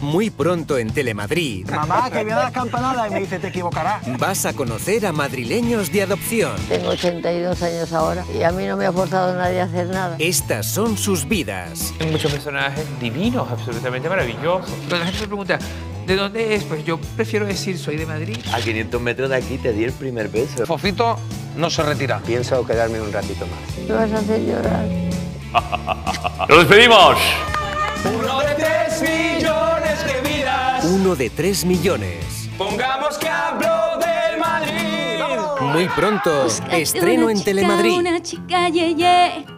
Muy pronto en Telemadrid Mamá, que viene las campanadas y me dice, te equivocarás. vas a conocer a madrileños de adopción. Tengo 82 años ahora y a mí no me ha forzado nadie a hacer nada. Estas son sus vidas. Hay muchos personajes divinos, absolutamente maravillosos. Cuando la gente me pregunta, ¿de dónde es? Pues yo prefiero decir, soy de Madrid. A 500 metros de aquí te di el primer beso. Fofito no se retira. Pienso quedarme un ratito más. Me vas a hacer llorar. ¡Nos despedimos! 1 de 3 millones. Pongamos que hablo del Madrid. Muy pronto, Búscate estreno una en chica, Telemadrid. Una chica, ye, ye.